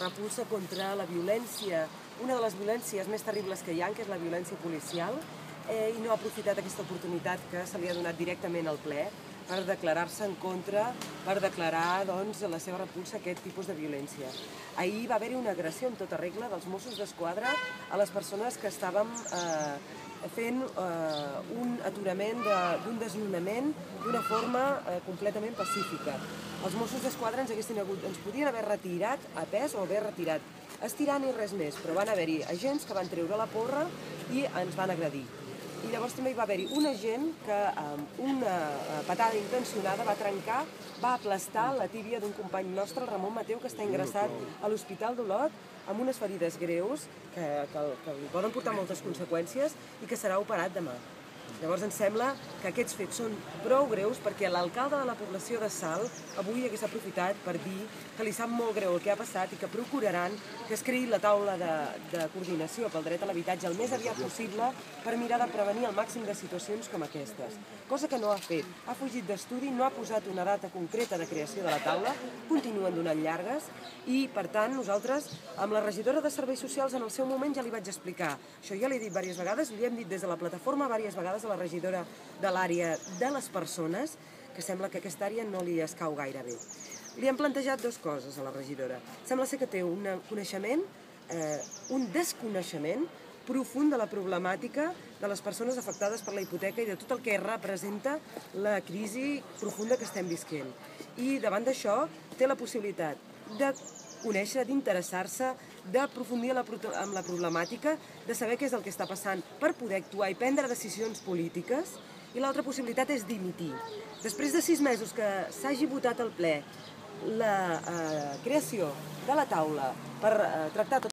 pulsa contra la violència, una de les violències més terribles que hi ha, que és la violència policial, i no ha aprofitat aquesta oportunitat que se li ha donat directament al ple per declarar-se en contra, per declarar la seva repulsa a aquest tipus de violència. Ahir va haver-hi una agressió en tota regla dels Mossos d'Esquadra a les persones que estàvem fent un aturament d'un desnonament d'una forma completament pacífica. Els Mossos d'Esquadra ens podien haver retirat a pes o haver retirat estirant i res més, però van haver-hi agents que van treure la porra i ens van agredir. I llavors també hi va haver-hi un agent que amb una patada intencionada va aplastar la tíbia d'un company nostre, el Ramon Mateu, que està ingressat a l'Hospital d'Olot amb unes ferides greus que li poden portar moltes conseqüències i que serà operat demà. Llavors ens sembla que aquests fets són prou greus perquè l'alcalde de la població de Salt avui hagués aprofitat per dir que li sap molt greu el que ha passat i que procuraran que es creï la taula de coordinació pel dret a l'habitatge el més aviat possible per mirar de prevenir el màxim de situacions com aquestes. Cosa que no ha fet. Ha fugit d'estudi, no ha posat una data concreta de creació de la taula, continuen donant llargues i, per tant, nosaltres, amb la regidora de Serveis Socials en el seu moment ja li vaig explicar. Això ja l'he dit diverses vegades, li hem dit des de la plataforma diverses vegades a la regidora de l'àrea de les persones, que sembla que aquesta àrea no li escau gaire bé. Li hem plantejat dues coses a la regidora. Sembla ser que té un coneixement, un desconeixement profund de la problemàtica de les persones afectades per la hipoteca i de tot el que representa la crisi profunda que estem visquent. I davant d'això té la possibilitat de conèixer, d'interessar-se, d'aprofundir en la problemàtica, de saber què és el que està passant per poder actuar i prendre decisions polítiques, i l'altra possibilitat és dimitir. Després de 6 mesos que s'hagi votat al ple la creació de la taula per tractar tot